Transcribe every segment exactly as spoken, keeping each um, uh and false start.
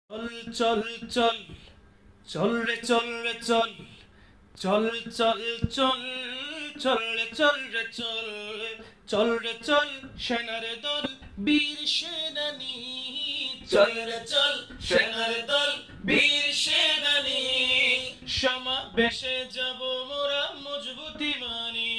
চল চল চল চল রে চল রে চল চল চল চল চল রে চল রে চল চল রে চল সেনার দল বীর সেনানী চল রে চল সেনার দল বীর সেনানী সমাবেশে যাব মোরা মজবুতি মানি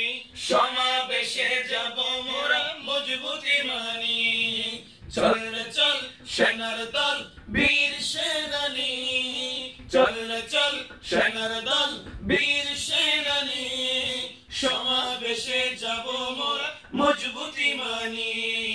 সমাবেশে যাব মোরা মজবুতি মানি চল রে চল সেনার দল বীর সেনানী চল রে চল সেনার দল বীর সেনানী সমাবেশে যাব মোরা মজবুতি মানি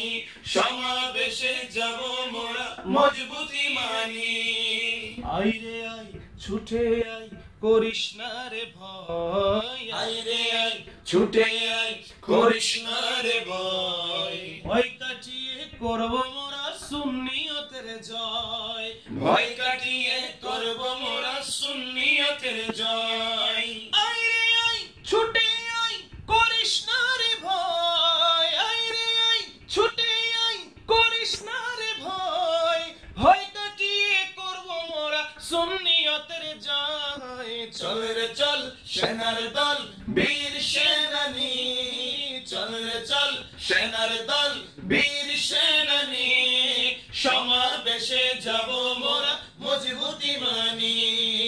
সমাবেশে যাব মোরা মজবুতি মানি আই রে আই ছুটে আই করিস না রে ভয় আই রে আই ছুটে আই করিস না রে ভয় ভয় কাটিয়ে করব মোরা সুন্নিয়তের জয় ভয় কাটিয়ে করব মোরা সুন্নিয়তের জয় আই রে আই ছুটে আই করিস না রে ভয় আই রে আই ছুটে আই করিস না রে ভয় ভয় কাটিয়ে করব মোরা সুন্নিয়তের জয় চল রে চল সেনার দল বীর সেনানী চল রে চল সেনার দল বীর সেনানী সমাবেশে যাব মোরা মজবুতি মানি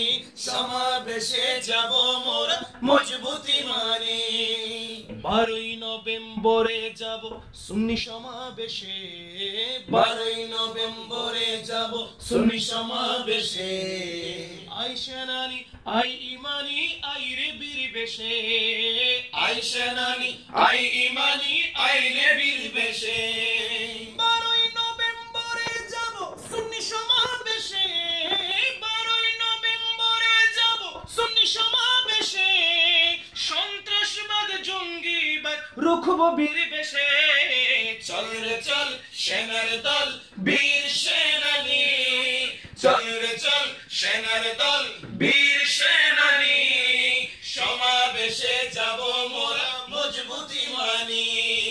সমাবেশে যাব মোরা মজবুতি মানি বারোই নভেম্বরে যাব সুন্নি সমাবেশে বারোই নভেম্বরে যাব সুন্নি সমাবেশে আই সেনানী আই ইমানি আই রে বীর বেশে আই সেনানী আই ইমানি আই রে বীর বেশে বারোই নভেম্বরে যাব সুন্নি সমাবেশে বারোই নভেম্বরে যাব সুন্নি সমাবেশে সন্ত্রাসবাদ জঙ্গিবাদ রুখব বীর বেশে চল রে চল সেনার দল বীর সেনানী চল রে চল সেনার দল বীর সেনানী সমাবেশে যাব মোরা মজবুতি মানি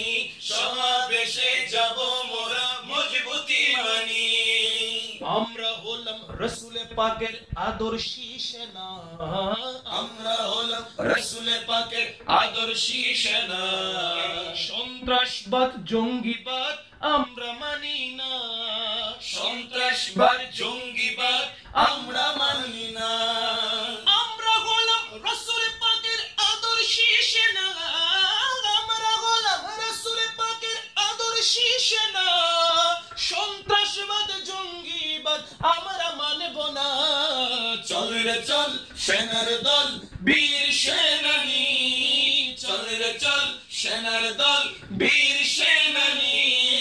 সমাবেশে যাব মোরা মজবুতি মানি আমরা হলাম রাসূল পাকের আদর্শী সেনা আমরা হলাম রাসূল পাকের আদর্শী সেনা সন্ত্রাসবাদ জঙ্গিবাদ আমরা মানি না সন্ত্রাসবাদ জঙ্গিবাদ আমরা মানি না আমরা হলাম রাসূল পাকের আদর্শী সেনা আমরা হলাম রাসূল পাকের আদর্শী সেনা সন্ত্রাসবাদ জঙ্গিবাদ আমরা মানব না চল রে চল সেনার দল বীর সেনানী চল রে চল সেনার দল বীর সেনানী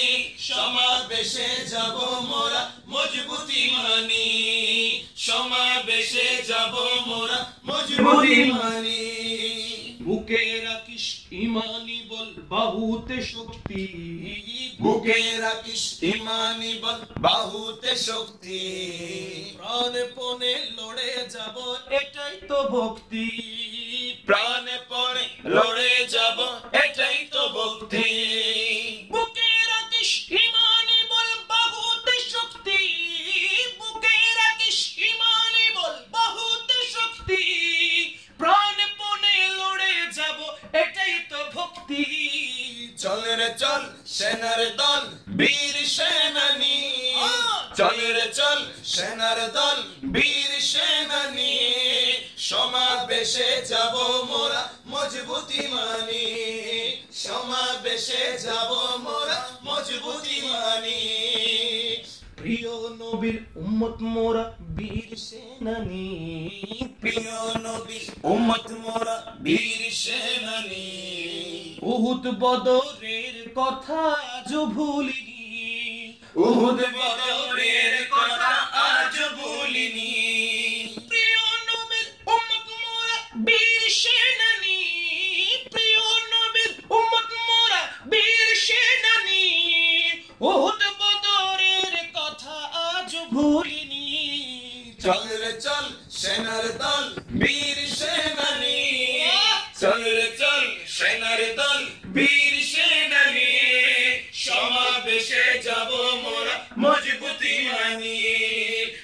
সমাবেশে যাব মোরা মজবুতি মানি সমাবেশে যাব মোরা মজবুতি মানি বুকে রাখিস ইমানি বল বাহুতে শক্তি বুকে রাখিস ইমানি বল বাহুতে শক্তি প্রাণপণে লড়ে যাব এটাই তো ভক্তি প্রাণপণে লড়ে যাব এটাই তো ভক্তি বুকে রাখিস ইমানি বল বাহুতে শক্তি বুকে রাখিস ইমানি বল বাহুতে শক্তি প্রাণপণে লড়ে যাব এটাই তো ভক্তি চল রে চল সেনার দল বীর সেনানী চল রে চল সেনার দল বীর সেনানী সমাবেশে যাব মোরা মজবুতি মানি সমাবেশে যাব মোরা মজবুতি মানি প্রিয় নবীর উম্মত মোরা বীর সেনানী প্রিয় নবীর উম্মত মোরা বীর সেনানী উহুদ বদরের কথা আজ ভুলিনি উহুদ বদরের কথা আজ ভুলিনি প্রিয় নবীর উম্মত মোরা বীর সেনানী প্রিয় নবীর উম্মত মোরা বীর সেনানী উহুদ বদরের কথা আজ ভুলিনি চল রে চল সেনার দল বীর সেনানী চল রে চল সেনার দল বীর সেনানী সমাবেশে যাব মোরা মজবুতি মানি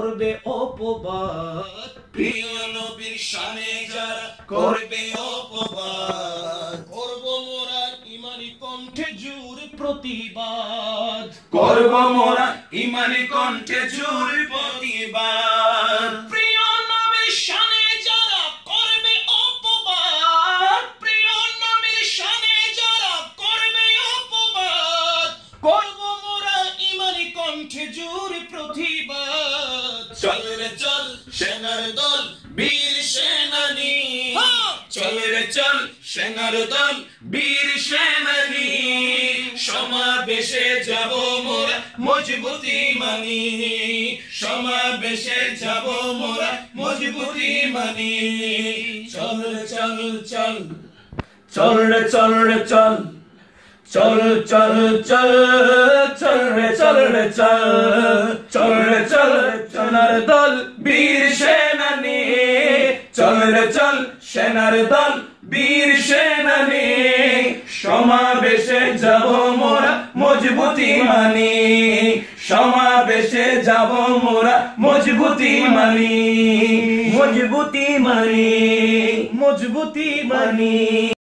করবে অপবাদ, প্রিয় নবীর শানে যারা করবে অপবাদ, করব মোরা ইমানি কণ্ঠে জোরে প্রতিবাদ, করব মোরা ইমানি কণ্ঠে জোরে প্রতিবাদ। প্রিয় নবীর শানে যারা করবে অপবাদ, প্রিয় নবীর শানে যারা করবে অপবাদ, করব মোরা ইমানি কণ্ঠে জোরে প্রতিবাদ। চল রে চল সেনার দল বীর সেনানী, চল রে চল সেনার দল বীর সেনানী, সমাবেশে যাব মোরা মজবুতি মানি, সমাবেশে যাব মোরা মজবুতি মানি। চল রে চল চল চল রে চল রে চল চল চল চল চল রে চল রে চল চল রে চল সেনার দল বীর সেনানী, চল রে চল সেনার দল বীর সেনানী, সমাবেশে যাব মোরা মজবুতি মানি, সমাবেশে যাব মোরা মজবুতি মানি, মজবুতি মানি, মজবুতি মানি।